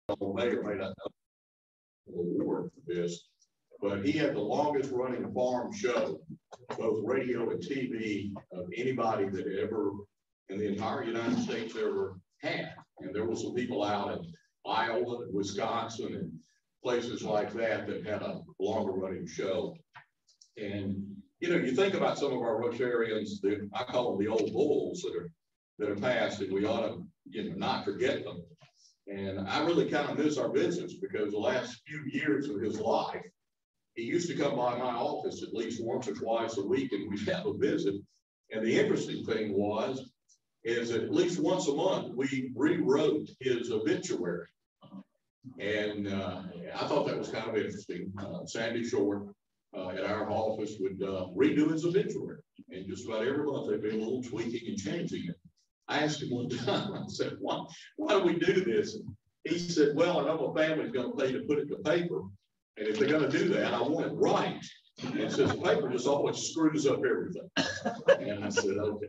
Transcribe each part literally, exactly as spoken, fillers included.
may or may not know an award for this, but he had the longest running farm show, both radio and T V, of anybody that ever in the entire United States ever had. And there were some people out in Iowa and Wisconsin and places like that that had a longer running show. And, you know, you think about some of our Rotarians that I call them the old bulls that are that are passed, and we ought to, you know, not forget them. And I really kind of miss our business because the last few years of his life, he used to come by my office at least once or twice a week and we'd have a visit. And the interesting thing was, is that at least once a month, we rewrote his obituary. And uh, I thought that was kind of interesting. Uh, Sandy Short uh, at our office would uh, redo his obituary. And just about every month, there'd be a little tweaking and changing it. I asked him one time, I said, why, why do we do this? And he said, well, I know my family's going to pay to put it to paper. And if they're going to do that, I want it right. And since the paper just always screws up everything. And I said, okay.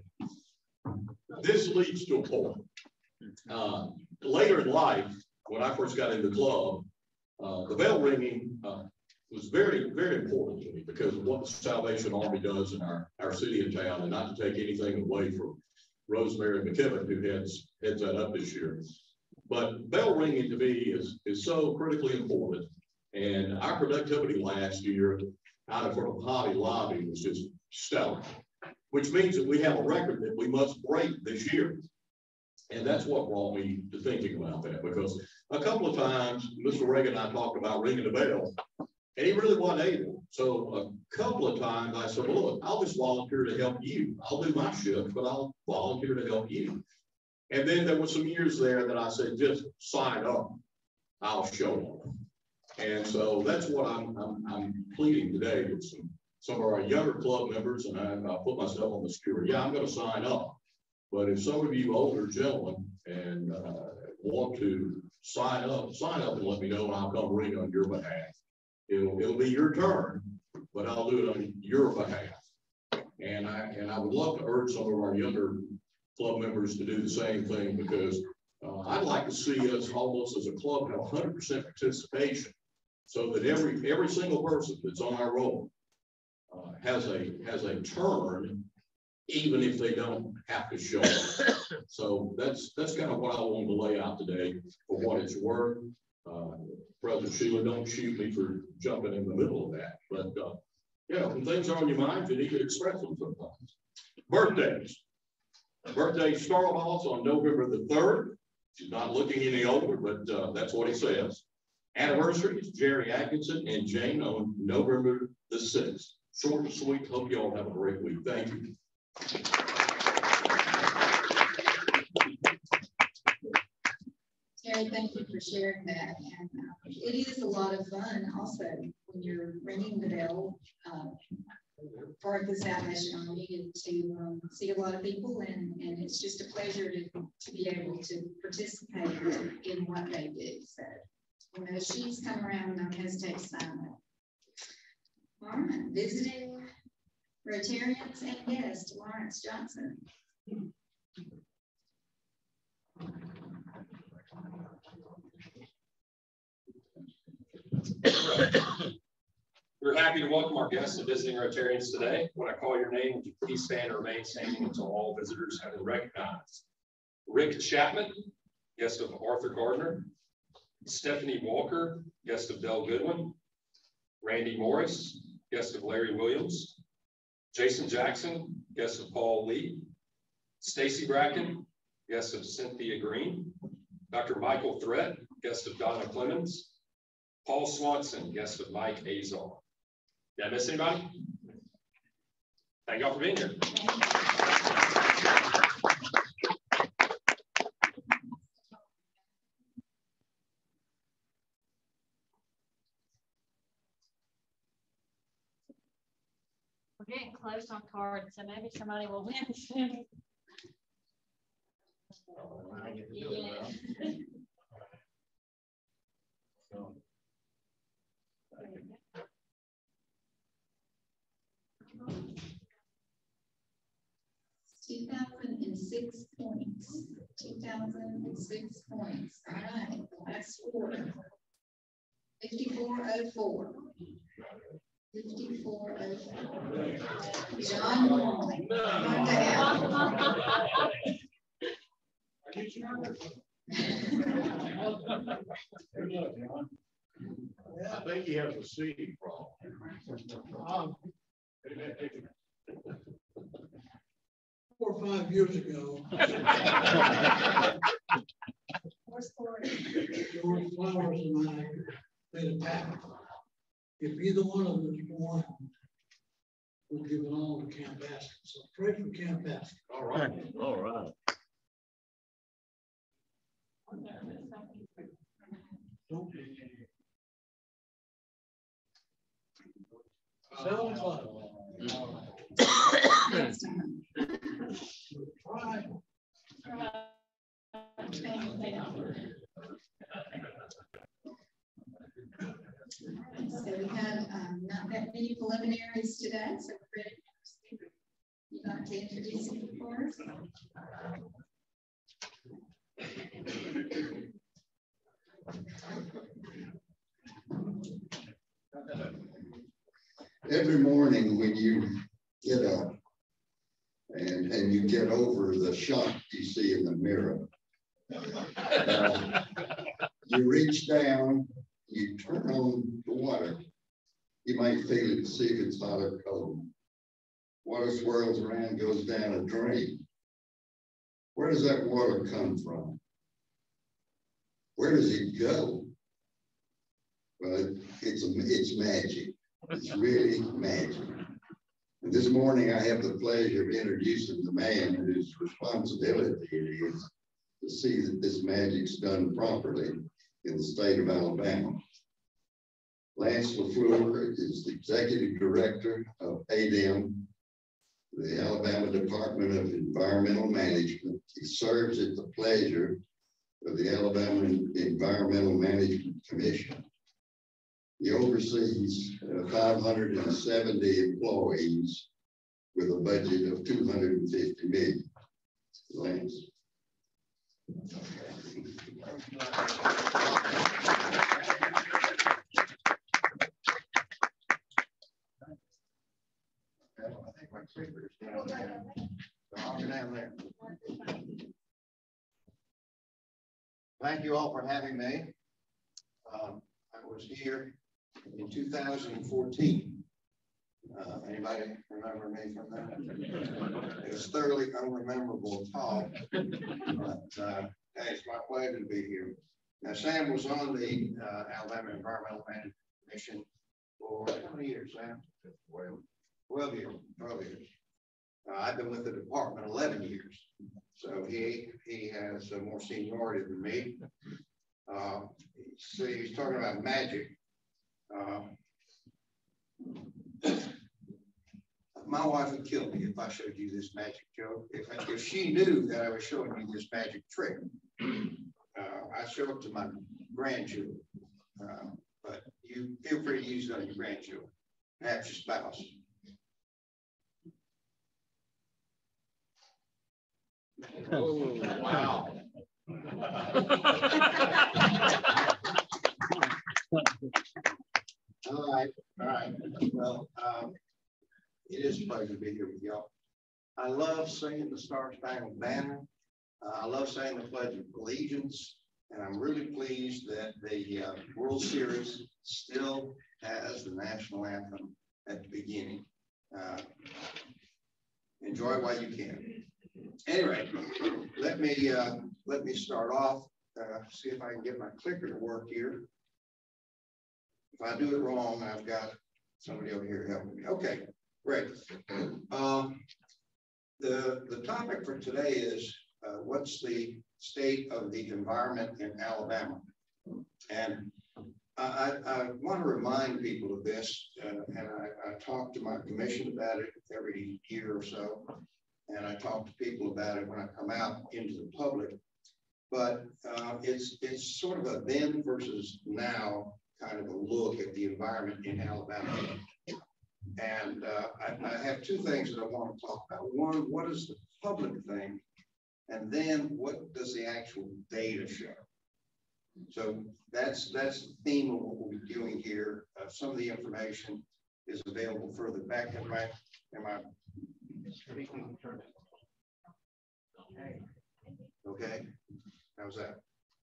This leads to a point. Uh, later in life, when I first got in the club, uh, the bell ringing uh, was very, very important to me because of what the Salvation Army does in our, our city and town, and not to take anything away from Rosemary McKibben, who heads, heads that up this year. But bell ringing to me is, is so critically important. And our productivity last year out of front of Hobby Lobby was just stellar, which means that we have a record that we must break this year. And that's what brought me to thinking about that, because a couple of times, Mister Reagan and I talked about ringing the bell, and he really wasn't able. So a couple of times I said, well, look, I'll just volunteer to help you. I'll do my shift, but I'll volunteer to help you. And then there were some years there that I said, just sign up, I'll show up. And so that's what I'm, I'm, I'm pleading today with some, some of our younger club members, and I, I put myself on the skewer. Yeah, I'm going to sign up. But if some of you older gentlemen and uh, want to sign up, sign up and let me know, and I'll come ring on your behalf. It'll, it'll be your turn, but I'll do it on your behalf. And I, and I would love to urge some of our younger club members to do the same thing, because uh, I'd like to see us almost as a club have one hundred percent participation, so that every every single person that's on our roll uh, has a has a turn, even if they don't have to show up. So that's that's kind of what I wanted to lay out today for what it's worth. Uh, President Sheila, don't shoot me for jumping in the middle of that. But uh, yeah, when things are on your mind, you need to express them sometimes. Birthdays. Birthday Starlaw's on November the third. She's not looking any older, but uh, that's what he says. Anniversaries, Jerry Atkinson and Jane on November the sixth. Short and sweet. Hope you all have a great week. Thank you. Terry, thank you for sharing that. And uh, it is a lot of fun also when you're ringing the bell uh, for the Salvation Army, and to um, see a lot of people, and, and it's just a pleasure to, to be able to participate in what they do. So when those sheets come around, don't hesitate to sign up. All right, visiting Rotarians and guest, Lawrence Johnson. We're happy to welcome our guests and visiting Rotarians today. When I call your name, would you please stand and remain standing until all visitors have been recognized. Rick Chapman, guest of Arthur Gardner. Stephanie Walker, guest of Dell Goodwin. Randy Morris, guest of Larry Williams. Jason Jackson, guest of Paul Lee. Stacy Bracken, guest of Cynthia Green. Doctor Michael Threat, guest of Donna Clemens. Paul Swanson, guest of Mike Azar. Did I miss anybody? Thank y'all for being here. We're getting close on cards, so maybe somebody will win soon. Yeah. two thousand six points. two thousand six points. All right, last four. fifty-four oh four. fifty-four oh four. John Long. Come down. I think he has a seed problem. Um, four or five years ago, George Flowers and I made a pact. If either one of us won, we'll give it all to Camp Aston. So pray for Camp Aston. All right. All right. Seven o'clock. Try. So we had um, not that many preliminaries today, so we're ready. You'd like to introduce him for us? Every morning when you get up and, and you get over the shock you see in the mirror, uh, you reach down, you turn on the water, you might feel it to see if it's hot or cold. Water swirls around, goes down a drain. Where does that water come from? Where does it go? Well, it's, a, it's magic. It's really magic. And this morning, I have the pleasure of introducing the man whose responsibility it is to see that this magic's done properly in the state of Alabama. Lance LaFleur is the Executive Director of A D E M, the Alabama Department of Environmental Management. He serves at the pleasure of the Alabama Environmental Management Commission. He oversees uh, five hundred seventy employees with a budget of two hundred fifty million. Lance. I think my clicker is down there. So I'll go down there. Thank you all for having me. Um, I was here in two thousand fourteen. Uh, anybody remember me from that? It was thoroughly unrememberable talk, but uh, hey, it's my pleasure to be here. Now, Sam was on the uh, Alabama Environmental Management Commission for how many years, Sam? twelve years, twelve years. Uh, I've been with the department eleven years. So he, he has uh, more seniority than me. Uh, so he's talking about magic. Uh, my wife would kill me if I showed you this magic joke. If, if she knew that I was showing you this magic trick, uh, I show it to my grandchildren. Uh, but you feel free to use it on your grandchildren, perhaps your spouse. Oh, wow. All right, all right. Well, um, it is a pleasure to be here with y'all. I love singing the Star Spangled Banner. Uh, I love saying the Pledge of Allegiance, and I'm really pleased that the uh, World Series still has the national anthem at the beginning. Uh, enjoy while you can. Anyway, let me uh, let me start off. Uh, see if I can get my clicker to work here. If I do it wrong, I've got somebody over here helping me. Okay, great. Um, the the topic for today is uh, what's the state of the environment in Alabama, and I, I want to remind people of this, uh, and I, I talk to my commission about it every year or so. And I talk to people about it when I come out into the public, but uh, it's it's sort of a then versus now kind of a look at the environment in Alabama. And uh, I, I have two things that I want to talk about. One, what does the public think? And then what does the actual data show? So that's that's the theme of what we'll be doing here. Uh, some of the information is available further back. Am I, am I speaking? Okay, how's that?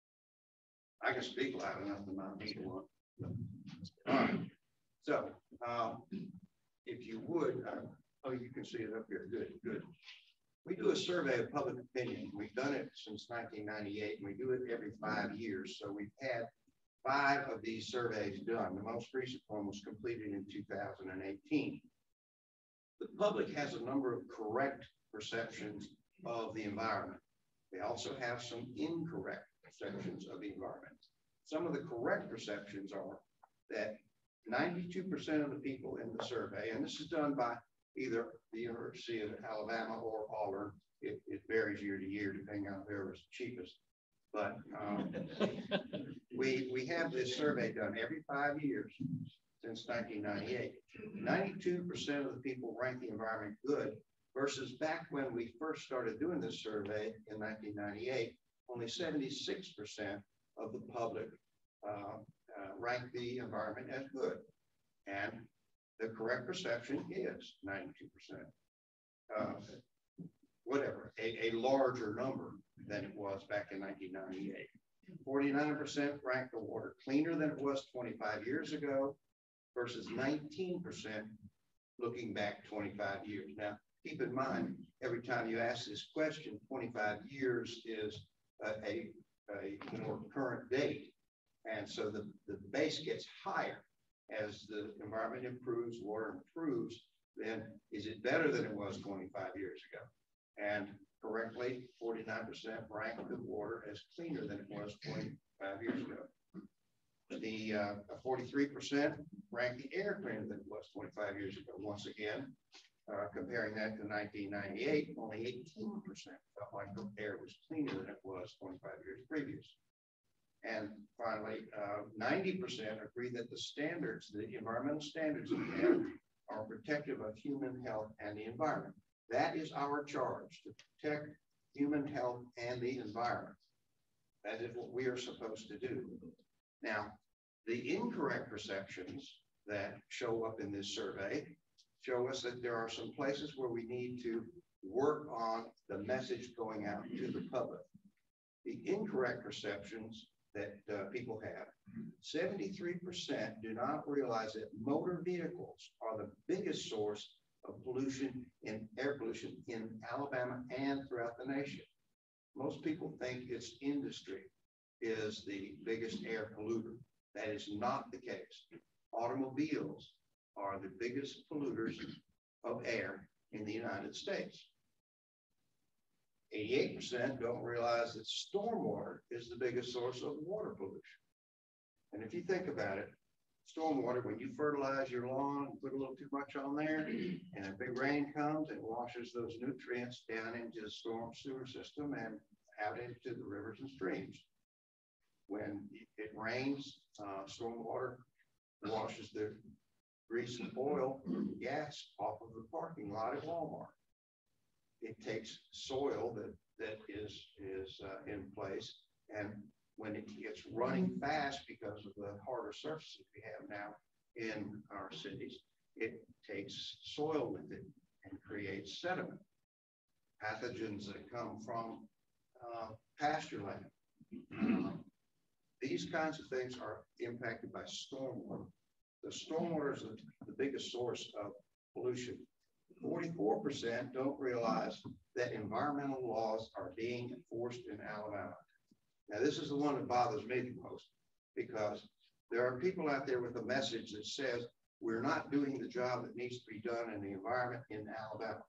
I can speak loud enough to not need one. All right. So, um, if you would, uh, oh, you can see it up here. Good, good. We do a survey of public opinion. We've done it since nineteen ninety-eight, and we do it every five years. So we've had five of these surveys done. The most recent one was completed in two thousand eighteen. The public has a number of correct perceptions of the environment. They also have some incorrect perceptions of the environment. Some of the correct perceptions are that ninety-two percent of the people in the survey, and this is done by either the University of Alabama or Auburn. It, it varies year to year depending on whoever was cheapest. But um, we, we have this survey done every five years since nineteen ninety-eight. ninety-two percent of the people rank the environment good versus back when we first started doing this survey in nineteen ninety-eight, only seventy-six percent of the public uh, uh, ranked the environment as good. And the correct perception is ninety-two percent. Uh, whatever, a, a larger number than it was back in nineteen ninety-eight. forty-nine percent ranked the water cleaner than it was twenty-five years ago versus nineteen percent looking back twenty-five years. Now, keep in mind, every time you ask this question, twenty-five years is a, a, a more current date. And so the, the base gets higher as the environment improves, water improves, then is it better than it was twenty-five years ago? And correctly, forty-nine percent ranked the water as cleaner than it was twenty-five years ago. The uh, forty-three percent ranked the air cleaner than it was twenty-five years ago. Once again, uh, comparing that to nineteen ninety-eight, only eighteen percent felt like the air was cleaner than it was twenty-five years previous. And finally, uh, ninety percent agree that the standards, the environmental standards that we have are protective of human health and the environment. That is our charge, to protect human health and the environment. That is what we are supposed to do. Now, the incorrect perceptions that show up in this survey show us that there are some places where we need to work on the message going out to the public. The incorrect perceptions that uh, people have, seventy-three percent do not realize that motor vehicles are the biggest source of pollution in air pollution in Alabama and throughout the nation. Most people think it's industry is the biggest air polluter. That is not the case. Automobiles are the biggest polluters of air in the United States. eighty-eight percent don't realize that stormwater is the biggest source of water pollution. And if you think about it, stormwater, when you fertilize your lawn, put a little too much on there, and a big rain comes and washes those nutrients down into the storm sewer system and out into the rivers and streams. When it rains, uh, stormwater washes the grease and oil, gas off of the parking lot at Walmart. It takes soil that, that is, is uh, in place, and when it gets running fast because of the harder surfaces we have now in our cities, it takes soil with it and creates sediment. Pathogens that come from uh, pasture land. Um, these kinds of things are impacted by stormwater. The stormwater is the, the biggest source of pollution. forty-four percent don't realize that environmental laws are being enforced in Alabama. Now, this is the one that bothers me the most, because there are people out there with a message that says we're not doing the job that needs to be done in the environment in Alabama.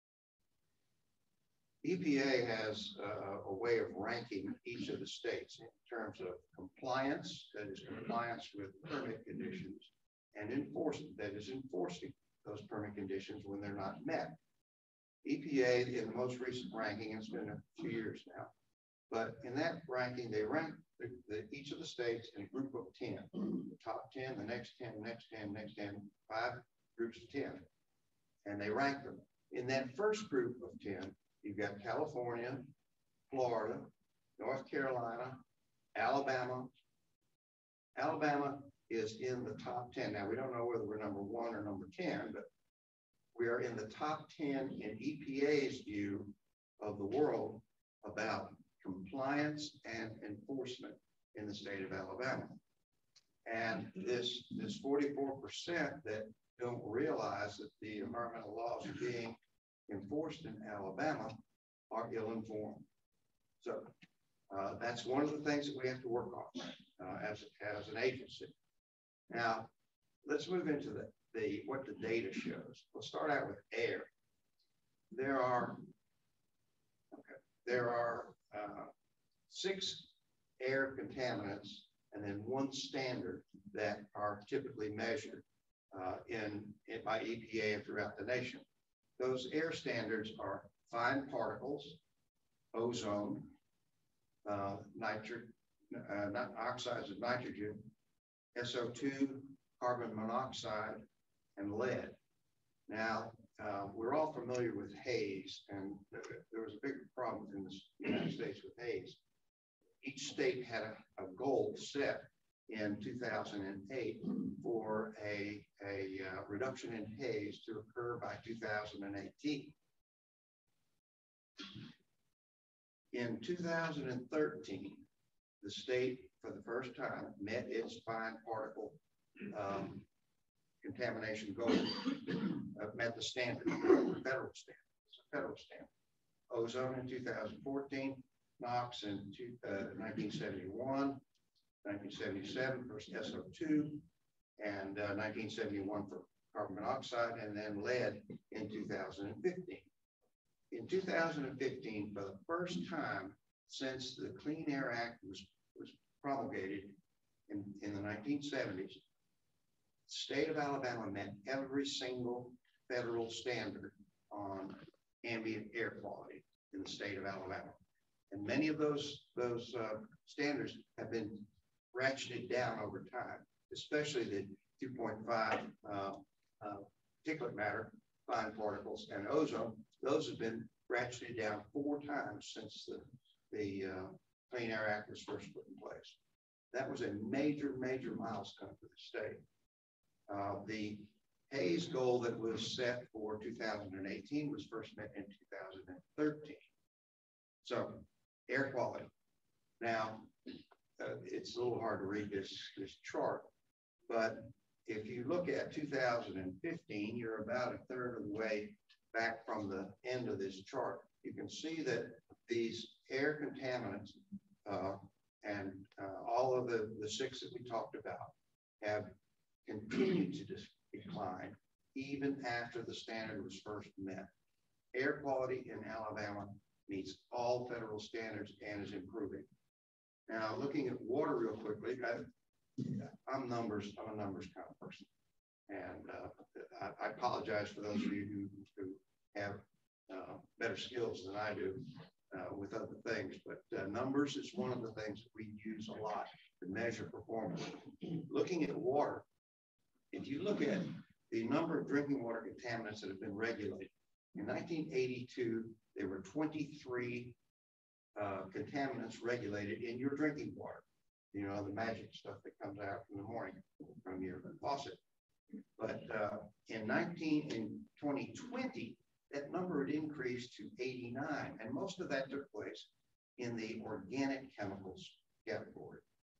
E P A has uh, a way of ranking each of the states in terms of compliance, that is compliance with permit conditions, and enforcement, that is enforcing those permit conditions when they're not met. E P A, in the most recent ranking, it's been a few years now, but in that ranking, they rank the, the, each of the states in a group of ten, the top ten, the next ten, the next ten, the next ten, five groups of ten, and they rank them. In that first group of ten, you've got California, Florida, North Carolina, Alabama. Alabama is in the top ten. Now, we don't know whether we're number one or number ten, but we are in the top ten in E P A's view of the world about compliance and enforcement in the state of Alabama. And this, this forty-four percent that don't realize that the environmental laws are being enforced in Alabama are ill-informed. So uh, that's one of the things that we have to work on uh, as, as an agency. Now, let's move into the, the what the data shows. We'll start out with air. There are, okay, there are uh, six air contaminants and then one standard that are typically measured uh, in, in by E P A throughout the nation. Those air standards are fine particles, ozone, uh, nitric, uh, not oxides of nitrogen, S O two, carbon monoxide, and lead. Now, uh, we're all familiar with haze, and there was a big problem in the United States with haze. Each state had a, a goal set in two thousand eight for a, a uh, reduction in haze to occur by two thousand eighteen. In two thousand thirteen, the state, for the first time, met its fine particle um, contamination goal, uh, met the standard, the federal standard. It's a federal standard. Ozone in two thousand fourteen, NOx in two, uh, nineteen seventy-one, nineteen seventy-seven for S O two, and uh, nineteen seventy-one for carbon monoxide, and then lead in two thousand fifteen. In two thousand fifteen, for the first time since the Clean Air Act was, was promulgated in, in the nineteen seventies, the state of Alabama met every single federal standard on ambient air quality in the state of Alabama. And many of those, those uh, standards have been ratcheted down over time, especially the two point five uh, uh, particulate matter, fine particles, and ozone. Those have been ratcheted down four times since the, the uh, Clean Air Act was first put in place. That was a major, major milestone for the state. Uh, the haze goal that was set for two thousand eighteen was first met in two thousand thirteen. So, air quality. Now, uh, it's a little hard to read this, this chart, but if you look at two thousand fifteen, you're about a third of the way back from the end of this chart. You can see that these air contaminants uh, and uh, all of the, the six that we talked about have continued to decline even after the standard was first met. Air quality in Alabama meets all federal standards and is improving. Now, looking at water real quickly, I, I'm numbers, I'm a numbers kind of person. And uh, I, I apologize for those of you who, who have uh, better skills than I do uh, with other things, but uh, numbers is one of the things that we use a lot to measure performance. Looking at water, if you look at the number of drinking water contaminants that have been regulated, in nineteen eighty-two, there were twenty-three uh, contaminants regulated in your drinking water. You know, the magic stuff that comes out in the morning from your faucet. But uh, in nineteen in twenty twenty, that number had increased to eighty-nine, and most of that took place in the organic chemicals category.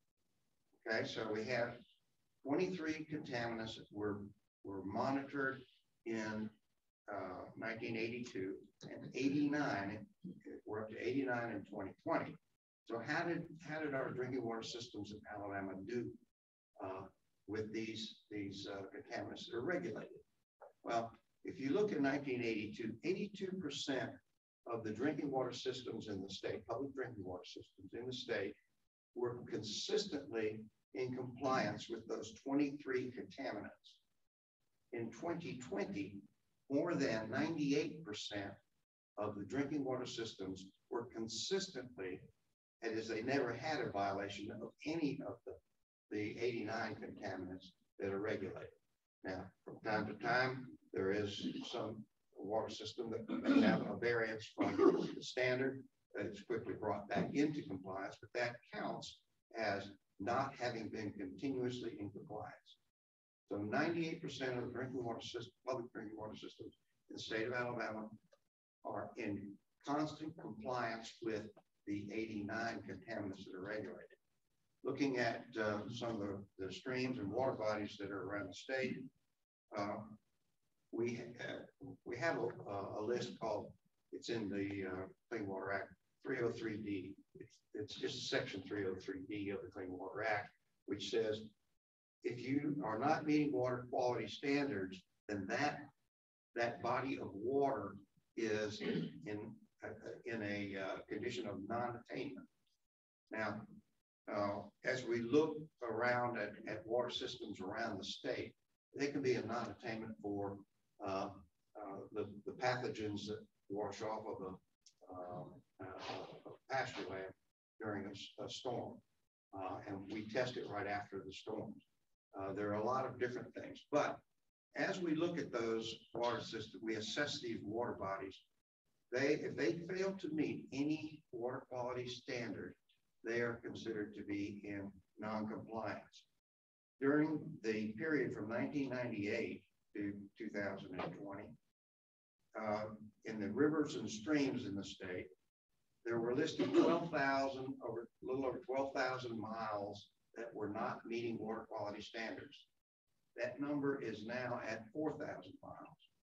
Okay, so we have twenty-three contaminants that were were monitored in uh, nineteen eighty-two, and eighty-nine. We're up to eighty-nine in twenty twenty. So how did how did our drinking water systems in Alabama do uh, with these these uh, contaminants that are regulated? Well, if you look at nineteen eighty-two, eighty-two percent of the drinking water systems in the state, public drinking water systems in the state, were consistently in compliance with those twenty-three contaminants. In twenty twenty, more than ninety-eight percent of the drinking water systems were consistently, that is, they never had a violation of any of the, the eighty-nine contaminants that are regulated. Now, from time to time, there is some water system that may have a variance from the standard, it's quickly brought back into compliance, but that counts as not having been continuously in compliance. So ninety-eight percent of the drinking water system, public drinking water systems in the state of Alabama are in constant compliance with the eighty-nine contaminants that are regulated. Looking at uh, some of the, the streams and water bodies that are around the state, uh, we, uh, we have a, a list called, it's in the uh, Clean Water Act, three oh three D. It's, it's just section three oh three D of the Clean Water Act, which says if you are not meeting water quality standards, then that, that body of water is in, uh, in a uh, condition of non-attainment. Now, uh, as we look around at, at water systems around the state, they can be a non-attainment for uh, uh, the, the pathogens that wash off of a, uh, uh, a pasture land during a, a storm. Uh, and we test it right after the storms. Uh, there are a lot of different things, but as we look at those water systems, we assess these water bodies. They, if they fail to meet any water quality standard, they are considered to be in non-compliance. During the period from nineteen ninety-eight to two thousand twenty, uh, in the rivers and streams in the state, there were listed twelve thousand, over a little over twelve thousand miles that were not meeting water quality standards. That number is now at four thousand miles.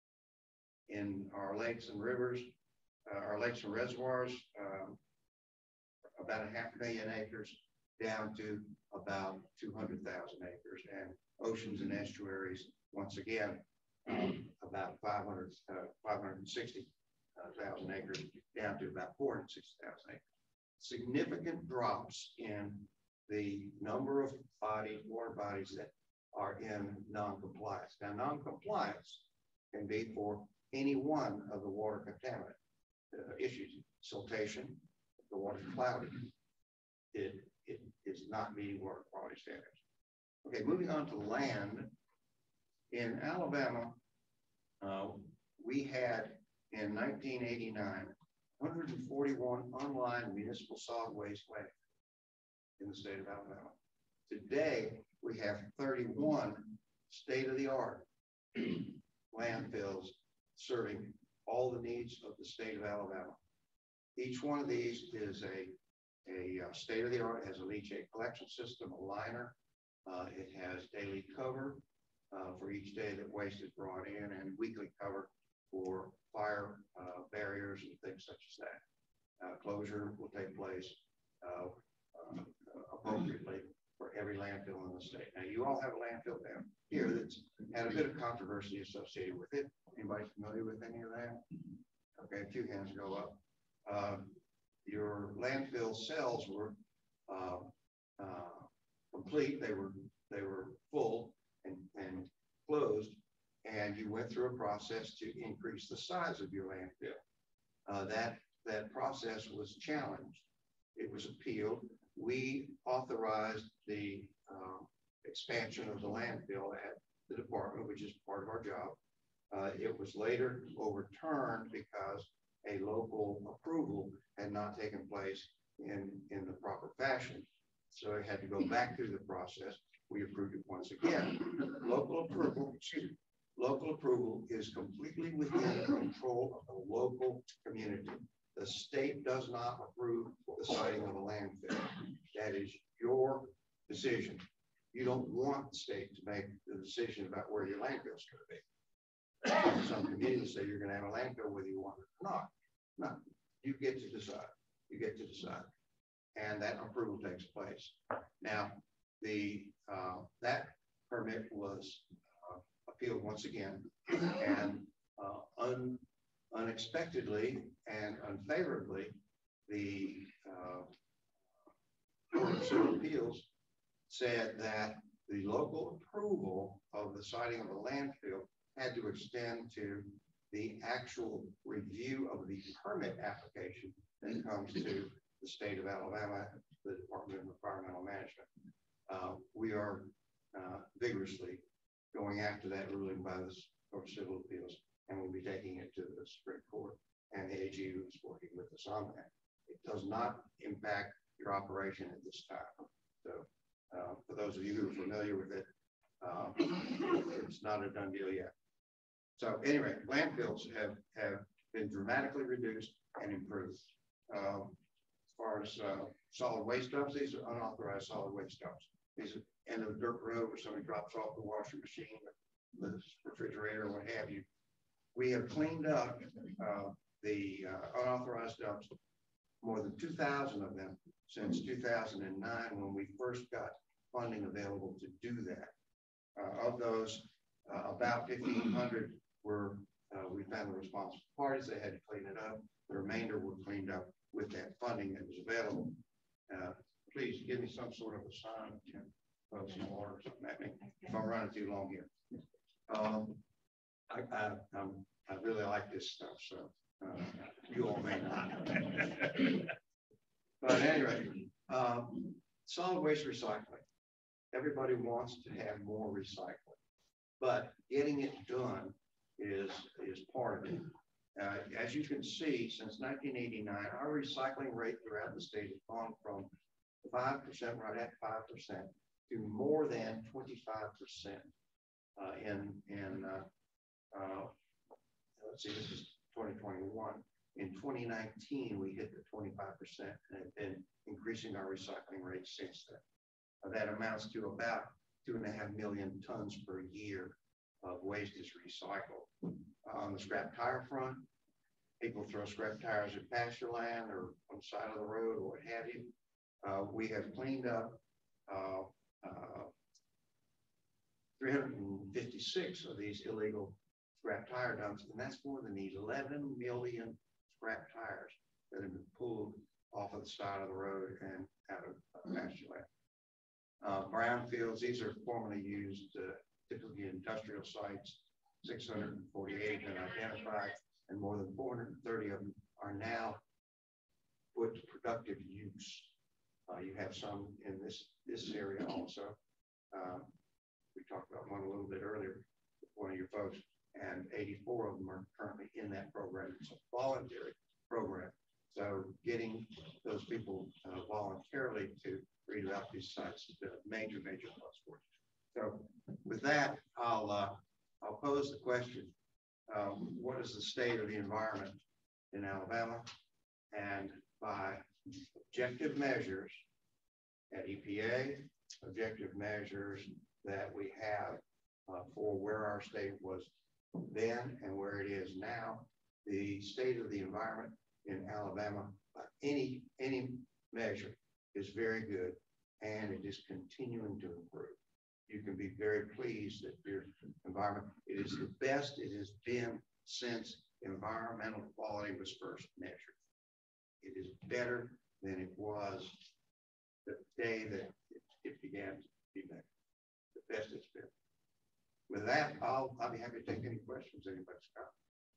In our lakes and rivers, uh, our lakes and reservoirs, um, about a half million acres down to about two hundred thousand acres, and oceans and estuaries, once again, um, about five hundred, uh, five hundred sixty thousand acres down to about four hundred sixty thousand acres. Significant drops in the number of bodies, water bodies that are in non-compliance. Now, non-compliance can be for any one of the water contaminant uh, issues. Siltation, the water is cloudy, it, it is not meeting water quality standards. Okay, moving on to land. In Alabama, uh, we had in nineteen eighty-nine, one hundred forty-one online municipal solid waste landfills in the state of Alabama. Today, we have thirty-one state-of-the-art landfills serving all the needs of the state of Alabama. Each one of these is a, a uh, state-of-the-art, has a leachate collection system, a liner. Uh, it has daily cover uh, for each day that waste is brought in, and weekly cover for fire uh, barriers and things such as that. Uh, closure will take place uh, uh, appropriately for every landfill in the state. Now, you all have a landfill down here that's had a bit of controversy associated with it. Anybody familiar with any of that? Okay, a few hands go up. Uh, your landfill cells were uh, uh, complete. They were they were full and, and closed, and you went through a process to increase the size of your landfill. Uh, that that process was challenged. It was appealed. We authorized the uh, expansion of the landfill at the department, which is part of our job. Uh, it was later overturned because a local approval had not taken place in, in the proper fashion. So it had to go back through the process. We approved it once again. Local approval, excuse me, local approval is completely within the control of the local community. The state does not approve the siting of a landfill. That is your decision. You don't want the state to make the decision about where your landfill is going to be. Some communities say you're going to have a landfill whether you want it or not. No, you get to decide. You get to decide, and that approval takes place. Now, the uh, that permit was uh, appealed once again, and uh, un, unexpectedly and unfavorably, the uh, Court of Civil Appeals said that the local approval of the siting of a landfill had to extend to the actual review of the permit application that comes to the state of Alabama, the Department of Environmental Management. Uh, we are uh, vigorously going after that ruling by the Court of Civil Appeals, and we'll be taking it to the Supreme Court, and the A G is working with us on that. It does not impact your operation at this time. So uh, for those of you who are familiar with it, uh, it's not a done deal yet. So anyway, landfills have, have been dramatically reduced and improved. Uh, as far as uh, solid waste dumps, these are unauthorized solid waste dumps. These are end of the dirt road where somebody drops off the washing machine, the refrigerator, what have you. We have cleaned up uh, the uh, unauthorized dumps, more than two thousand of them since two thousand nine, when we first got funding available to do that. Uh, of those, uh, about fifteen hundred were, uh, we found the responsible parties, they had to clean it up. The remainder were cleaned up with that funding that was available. Uh, please give me some sort of a sign, uh, some water or something at me if I'm running too long here. Um, I, I, I'm, I really like this stuff, so uh, you all may not. But anyway, um, solid waste recycling. Everybody wants to have more recycling, but getting it done is, is part of it. Uh, as you can see, since nineteen eighty-nine, our recycling rate throughout the state has gone from five percent, right at five percent, to more than twenty-five percent uh, in, in uh, uh, let's see, this is twenty twenty-one. In twenty nineteen, we hit the twenty-five percent and have been increasing our recycling rate since then. Uh, that amounts to about two and a half million tons per year of waste is recycled. Uh, on the scrap tire front, people throw scrap tires at pasture land or on the side of the road or what have you. Uh, we have cleaned up uh, uh, three hundred fifty-six of these illegal scrap tire dumps, and that's more than eleven million scrap tires that have been pulled off of the side of the road and out of uh, pasture land. Uh, brownfields, these are formerly used, uh, typically industrial sites. six hundred forty-eight have been identified, and more than four hundred thirty of them are now put to productive use. Uh, you have some in this, this area also. Uh, we talked about one a little bit earlier with one of your folks, and eighty-four of them are currently in that program. It's a voluntary program. So getting those people uh, voluntarily to redevelop these sites has been a major, major plus for us. So with that, I'll, uh, I'll pose the question, um, what is the state of the environment in Alabama? And by objective measures at E P A, objective measures that we have uh, for where our state was then and where it is now, the state of the environment in Alabama, by any, any measure, is very good, and it is continuing to improve. You can be very pleased that your environment, it is the best it has been since environmental quality was first measured. It is better than it was the day that it, it began to be measured. The best it's been. With that, I'll, I'll be happy to take any questions anybody's got.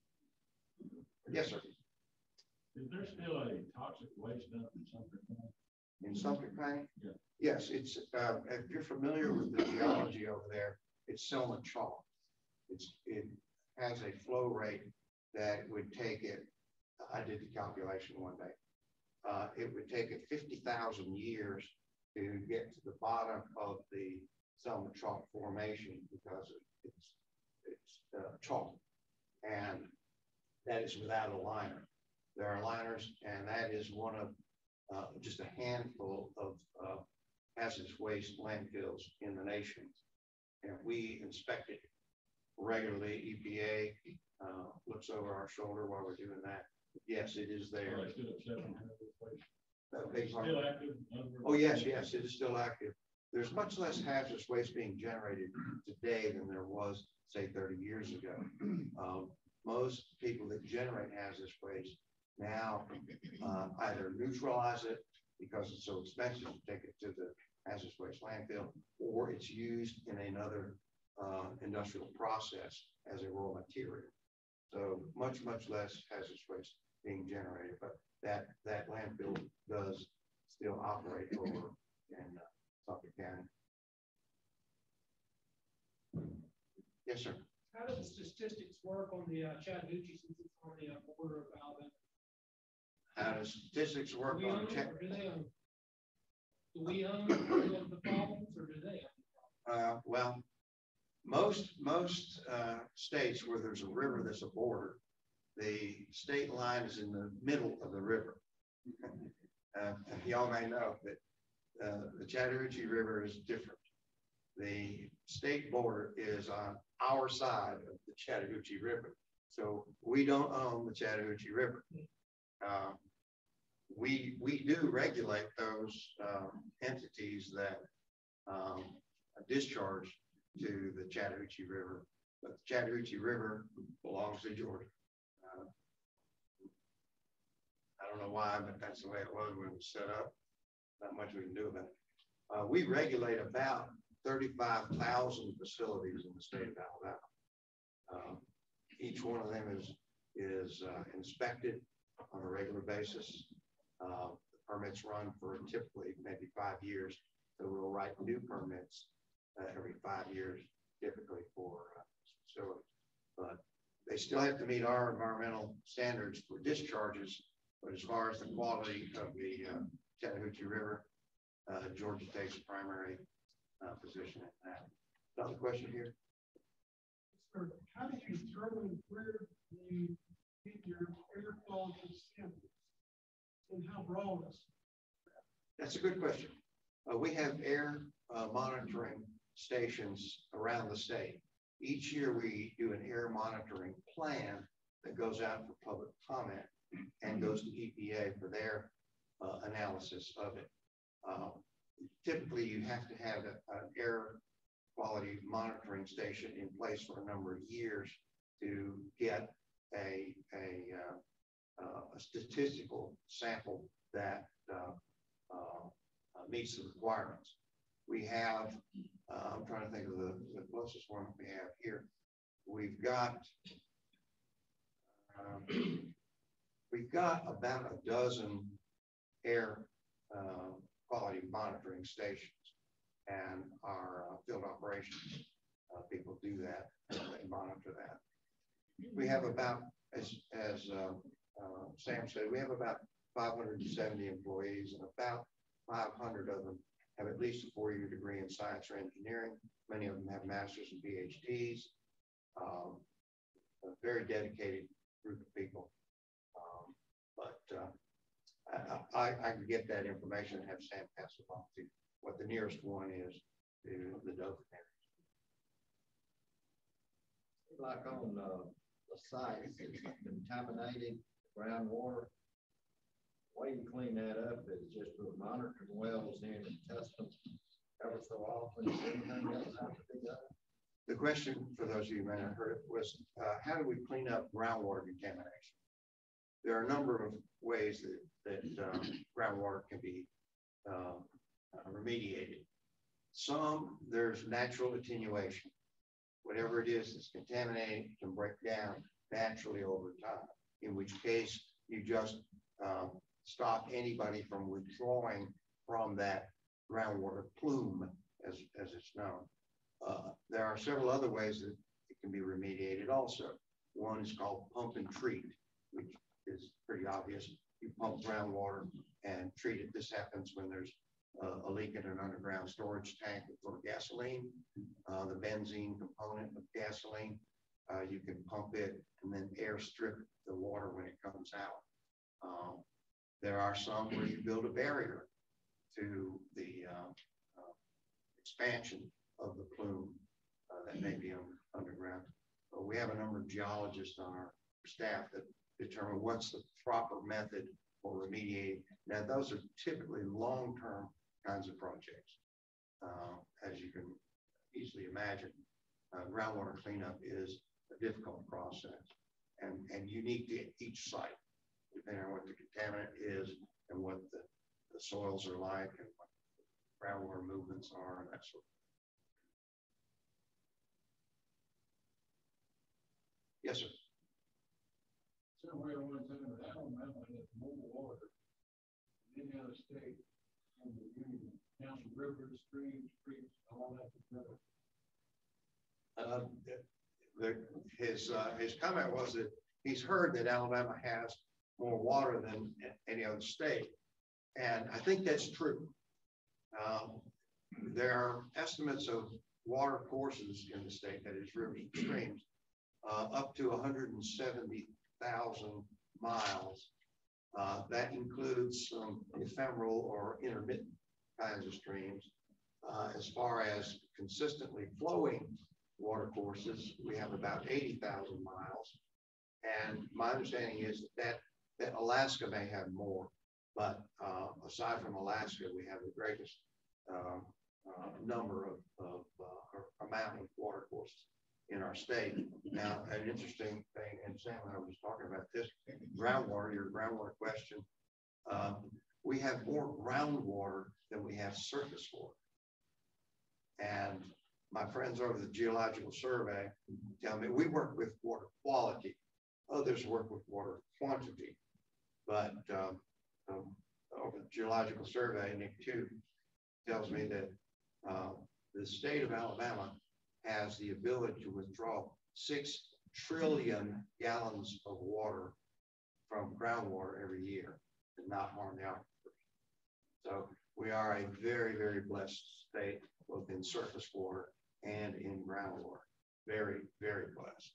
Yes, sir. Is there still a toxic waste dump in Sumter County? In Sumter County? Yeah. Yes, it's, uh, if you're familiar with the geology over there, it's Selma chalk. It's, it has a flow rate that would take it, I did the calculation one day. Uh, it would take it fifty thousand years to get to the bottom of the Selma chalk formation because it's, it's uh, chalk. And that is without a liner. There are liners, and that is one of uh, just a handful of uh, hazardous waste landfills in the nation. And we inspect it regularly. E P A uh, looks over our shoulder while we're doing that. Yes, it is there. Are they still accepting hazardous waste? Uh, big part. Still active? Oh, yes, yes, it is still active. There's much less hazardous waste being generated today than there was, say, thirty years ago. Um, most people that generate hazardous waste now uh, either neutralize it because it's so expensive to take it to the hazardous waste landfill, or it's used in another uh, industrial process as a raw material. So much, much less hazardous waste being generated, but that, that landfill does still operate over in uh, Suffolk County. Yes, sir. How do the statistics work on the uh, Chattahoochee since it's on the uh, border of Alabama? How does statistics work Do we on own the it check? or do they own it? Do we own the falls or do they? Uh, well, most, most, uh, states where there's a river that's a border, the state line is in the middle of the river. Uh, y'all may know that, uh, the Chattahoochee River is different. The state border is on our side of the Chattahoochee River. So we don't own the Chattahoochee River. Uh, we, we do regulate those, uh, entities that, um, discharge to the Chattahoochee River, but the Chattahoochee River belongs to Georgia. Uh, I don't know why, but that's the way it was when it was set up. Not much we can do about it. Uh, we regulate about thirty-five thousand facilities in the state of Alabama. Uh, each one of them is, is uh, inspected on a regular basis. Uh, the permits run for typically maybe five years. So we'll write new permits uh, every five years, typically for uh, facilities. But they still have to meet our environmental standards for discharges. But as far as the quality of the uh, Chattahoochee River, uh, Georgia takes a primary uh, position in that. Another question here? Sir, how do you determine where you get your air quality samples and how broad is it? That's a good question. Uh, we have air uh, monitoring stations around the state. Each year we do an air monitoring plan that goes out for public comment and goes to E P A for their uh, analysis of it. Uh, typically, you have to have a, an air quality monitoring station in place for a number of years to get a, a, uh, uh, a statistical sample that uh, uh, uh, meets the requirements. We have, uh, I'm trying to think of the, the closest one we have here. We've got, um, we've got about a dozen air uh, quality monitoring stations, and our uh, field operations uh, people do that. They monitor that. We have about, as, as uh, uh, Sam said, we have about five hundred seventy employees, and about five hundred of them have at least a four-year degree in science or engineering. Many of them have masters and P H Ds. Um, a very dedicated group of people. Um, but uh, I, I, I can get that information and have Sam pass it along to what the nearest one is to the Dothan area. Like on uh, the site, it's contaminated groundwater. The way you clean that up is just with monitoring wells in and test them ever so often. Anything else have to be done? The question, for those of you who may not have heard it, was uh, how do we clean up groundwater contamination? There are a number of ways that, that um, groundwater can be uh, uh, remediated. Some, there's natural attenuation. Whatever it is that's contaminated can break down naturally over time, in which case you just um, stop anybody from withdrawing from that groundwater plume, as, as it's known. Uh, there are several other ways that it can be remediated also. One is called pump and treat, which is pretty obvious. You pump groundwater and treat it. This happens when there's uh, a leak in an underground storage tank for gasoline, uh, the benzene component of gasoline. Uh, you can pump it and then air strip the water when it comes out. Um, there are some where you build a barrier to the uh, uh, expansion of the plume uh, that may be on, underground. But we have a number of geologists on our staff that determine what's the proper method for remediating. Now, those are typically long-term kinds of projects. Uh, as you can easily imagine, uh, groundwater cleanup is a difficult process and, and unique to each site, depending on what the contaminant is and what the, the soils are like and what groundwater movements are and that sort of thing. Yes, sir. Somewhere one time in Alabama had more water than any other state in the union. Counts of rivers, streams, creeks, all that together. Uh, the, his uh, his comment was that he's heard that Alabama has more water than any other state. And I think that's true. Um, there are estimates of water courses in the state, that is rivers and streams, uh, up to one hundred seventy thousand miles. Uh, that includes some ephemeral or intermittent kinds of streams. Uh, as far as consistently flowing water courses, we have about eighty thousand miles. And my understanding is that, that Alaska may have more, but uh, aside from Alaska, we have the greatest uh, uh, number of, of uh, amount of water courses in our state. Now, an interesting thing, and Sam and I were just talking about this, groundwater, your groundwater question, uh, we have more groundwater than we have surface water. And my friends over the Geological Survey tell me we work with water quality. Others work with water quantity. But um, um, over the Geological Survey, Nick too tells me that uh, the state of Alabama has the ability to withdraw six trillion gallons of water from groundwater every year and not harm the aquifers. So we are a very, very blessed state, both in surface water and in groundwater. Very, very blessed.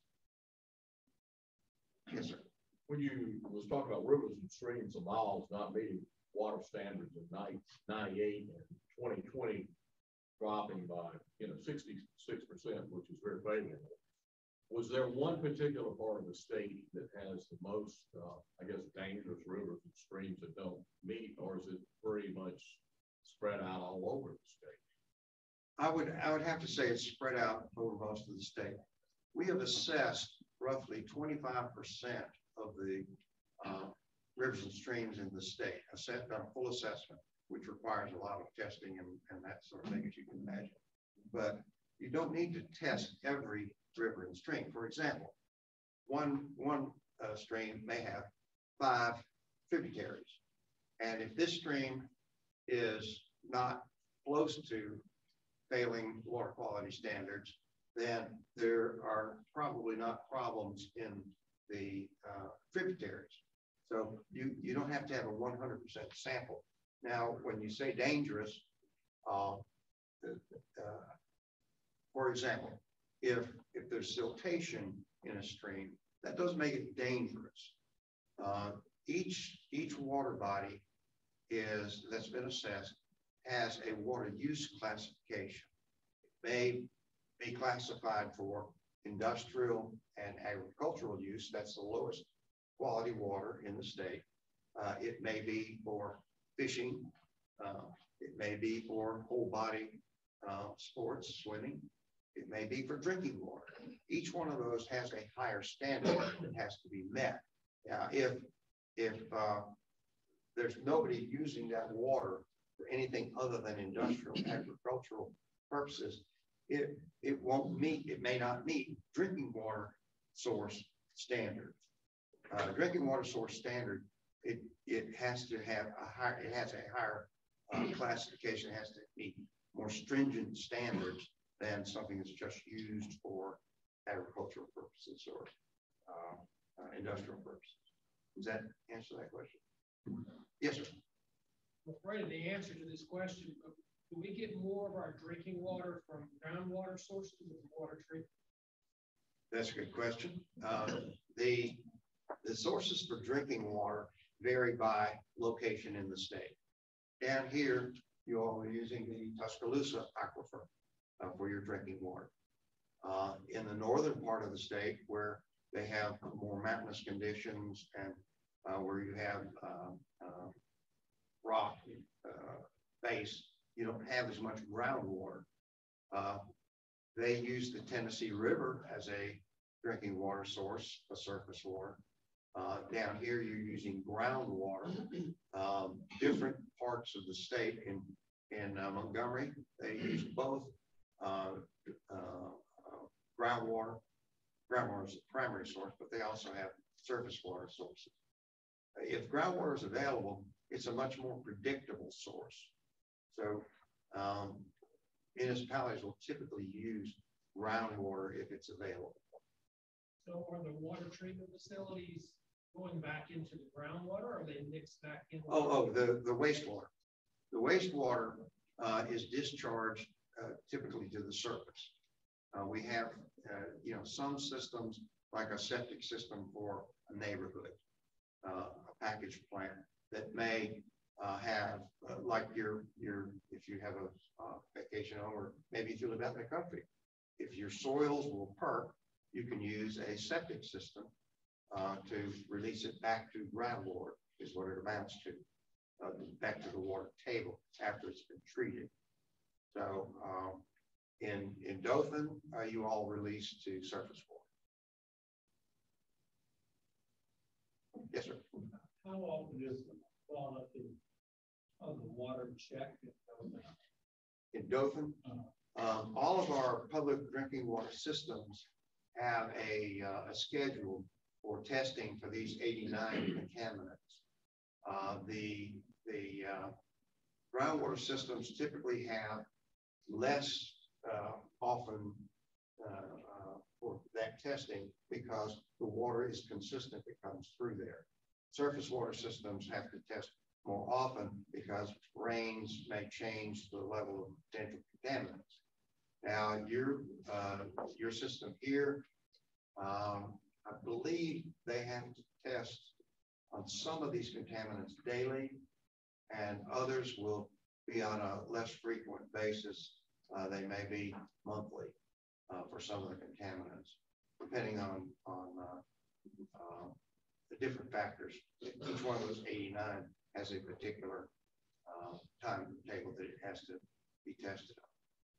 Yes, sir. When you was talking about rivers and streams and miles not meeting water standards in ninety-eight and twenty twenty dropping by, you know, sixty-six percent, which is very favorable. Was there one particular part of the state that has the most, uh, I guess, dangerous rivers and streams that don't meet, or is it pretty much spread out all over the state? I would, I would have to say it's spread out over most of the state. We have assessed roughly twenty-five percent of the uh, rivers and streams in the state, assessed on a full assessment, which requires a lot of testing and, and that sort of thing, as you can imagine. But you don't need to test every river and stream. For example, one, one uh, stream may have five tributaries. And if this stream is not close to failing water quality standards, then there are probably not problems in the uh, tributaries. So you, you don't have to have a one hundred percent sample. Now, when you say dangerous, uh, uh, for example, if, if there's siltation in a stream, that doesn't make it dangerous. Uh, each, each water body is, that's been assessed, has a water use classification. It may be classified for industrial and agricultural use. That's the lowest quality water in the state. Uh, it may be for fishing. Uh, it may be for whole body uh, sports, swimming. It may be for drinking water. Each one of those has a higher standard that has to be met. Now, if, if uh, there's nobody using that water for anything other than industrial agricultural purposes, it, it won't meet, it may not meet drinking water source standards. Uh, drinking water source standard, it, it has to have a higher, it has a higher uh, classification, it has to meet more stringent standards than something that's just used for agricultural purposes or uh, uh, industrial purposes. Does that answer that question? Yes, sir. I'm afraid of the answer to this question. Do we get more of our drinking water from groundwater sources or water treatment? That's a good question. Uh, the, the sources for drinking water vary by location in the state. Down here, you all are using the Tuscaloosa aquifer uh, for your drinking water. Uh, in the northern part of the state, where they have more mountainous conditions and uh, where you have uh, uh, rock uh, base, you don't have as much groundwater. Uh, they use the Tennessee River as a drinking water source, a surface water. Uh, down here, you're using groundwater. Um, different parts of the state, in, in uh, Montgomery, they use both uh, uh, groundwater. Groundwater is the primary source, but they also have surface water sources. If groundwater is available, it's a much more predictable source. So um, municipalities will typically use groundwater if it's available. So are the water treatment facilities going back into the groundwater, or are they mixed back in? Oh, oh, the, the wastewater. The wastewater uh, is discharged uh, typically to the surface. Uh, we have, uh, you know, some systems like a septic system for a neighborhood, uh, a package plant that may uh, have, uh, like your, your, if you have a uh, vacation home, or maybe if you live out in the country, if your soils will perk, you can use a septic system uh, to release it back to groundwater, is what it amounts to, uh, back to the water table after it's been treated. So um, in, in Dothan, uh, you all release to surface water. Yes, sir. How often is the quality of the water checked? In Dothan, um, all of our public drinking water systems have a, uh, a schedule for testing for these eighty-nine contaminants. Uh, the the uh, groundwater systems typically have less uh, often uh, uh, for that testing because the water is consistent that comes through there. Surface water systems have to test more often because rains may change the level of potential contaminants. Now, your uh, your system here, um, I believe they have to test on some of these contaminants daily, and others will be on a less frequent basis. Uh, they may be monthly uh, for some of the contaminants, depending on on uh, uh, the different factors. Each one of those eighty-nine has a particular uh, timetable that it has to be tested on.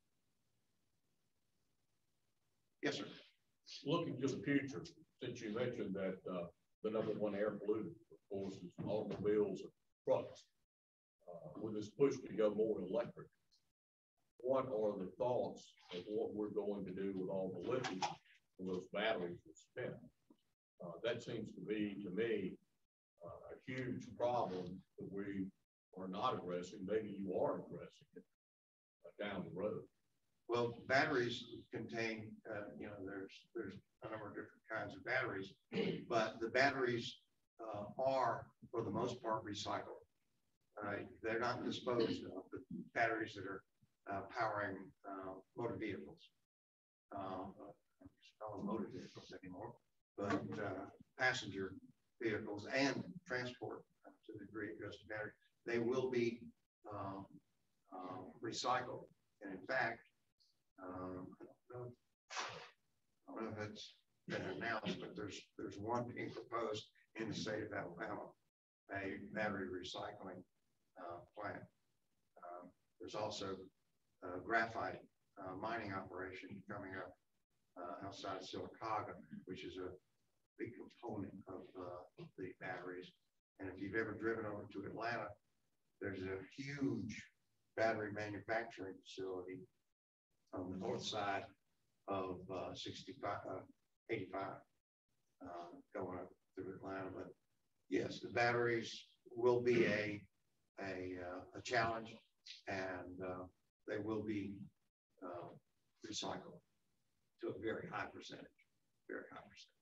Yes, sir. Looking to the future, since you mentioned that uh, the number one air pollutant, of course, is automobiles and trucks, uh, with this push to go more electric, what are the thoughts of what we're going to do with all the lithium and those batteries that spent? Uh, that seems to be, to me, uh, a huge problem that we are not addressing. Maybe you are addressing it uh, down the road. Well, batteries contain, uh, you know, there's there's a number of different kinds of batteries, but the batteries uh, are, for the most part, recycled. Uh, they're not disposed of. The batteries that are uh, powering uh, motor vehicles, uh, I don't call them motor vehicles anymore, but uh, passenger vehicles and transport uh, to the degree it goes to battery, they will be um, uh, recycled. And in fact, Um, I don't know, I don't know if it's been announced, but there's there's one being proposed in the state of Alabama, a battery recycling uh, plant. Um, there's also a graphite uh, mining operation coming up uh, outside of Silicaga, which is a big component of uh, the batteries. And if you've ever driven over to Atlanta, there's a huge battery manufacturing facility on the north side of uh, sixty-five, uh, eighty-five, uh, going up through Atlanta. But yes, the batteries will be a a, uh, a challenge, and uh, they will be uh, recycled to a very high percentage, very high percentage.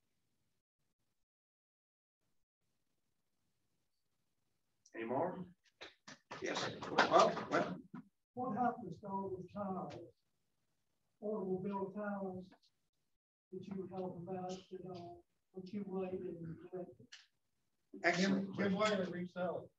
Any more? Yes. Well, well. What happens to all the tires? Automobile tires that you were talking about, that uh, accumulate and collect. Excellent. Give away or resell it.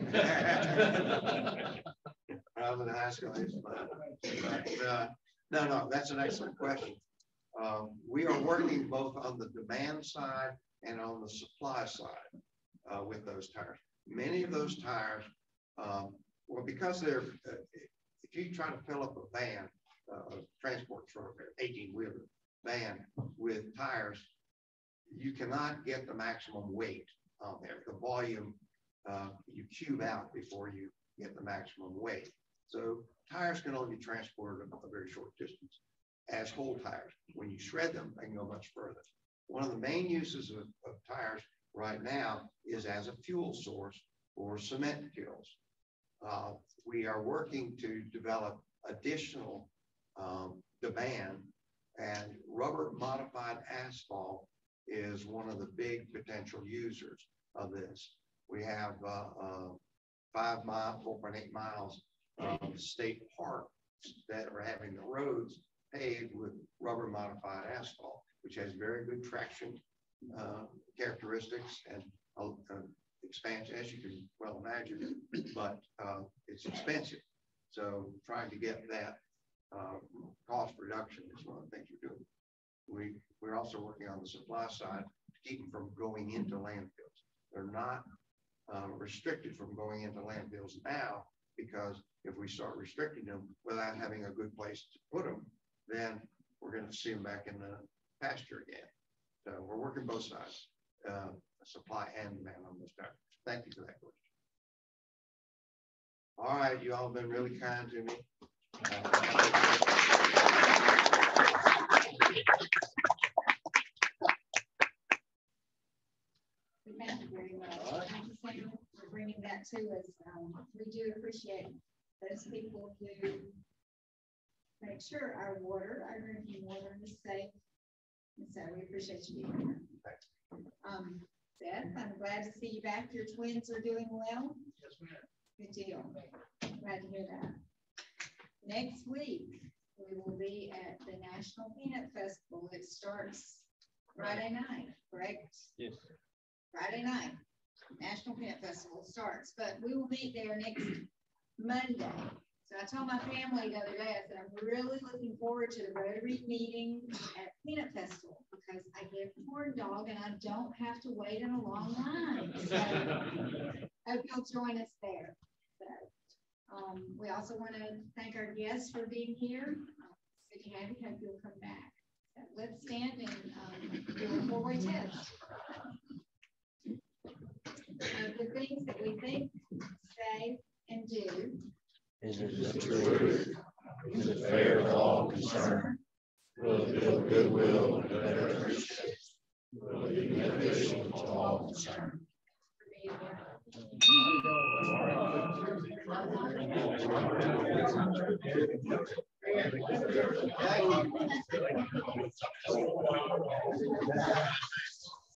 Rather than ask this, but, but uh, no, no, that's an excellent question. Um, we are working both on the demand side and on the supply side uh, with those tires. Many of those tires, um, well, because they're, uh, if you try to fill up a van, Uh, transport truck, eighteen wheeler van with tires, you cannot get the maximum weight on there. The volume uh, you cube out before you get the maximum weight. So tires can only be transported a very short distance as whole tires. When you shred them, they can go much further. One of the main uses of, of tires right now is as a fuel source for cement kilns. Uh, we are working to develop additional Um, demand, and rubber modified asphalt is one of the big potential users of this. We have uh, uh, five mile, four point eight miles of state parks that are having the roads paved with rubber modified asphalt, which has very good traction uh, characteristics and uh, uh, expansion, as you can well imagine, but uh, it's expensive. So trying to get that uh, cost reduction is one of the things we're doing. We, we're also working on the supply side to keep them from going into landfills. They're not uh, restricted from going into landfills now, because if we start restricting them without having a good place to put them, then we're going to see them back in the pasture again. So we're working both sides, uh, supply and demand on this topic. Thank you for that question. All right, you all have been really kind to me. Thank you very much. Thank you, Sam, for bringing that to us. Um, we do appreciate those people who make sure our water, our drinking water is safe. And so we appreciate you being here. Um, Seth, I'm glad to see you back. Your twins are doing well. Yes, ma'am. Good deal. Glad to hear that. Next week, we will be at the National Peanut Festival. It starts Friday night, correct? Yes. Friday night, National Peanut Festival starts, but we will meet there next Monday. So I told my family the other day, I said, I'm really looking forward to the Rotary meeting at Peanut Festival because I get corn dog and I don't have to wait in a long line. So I hope you'll join us there. So, um, we also want to thank our guests for being here. Good to have you. Hope you'll come back. So let's stand and um, do a four-way test. Uh, the things that we think, say, and do. Is it the truth? Is it fair to all concerned? Will it build goodwill and better appreciation? Will it be beneficial to all concerned? Thank you.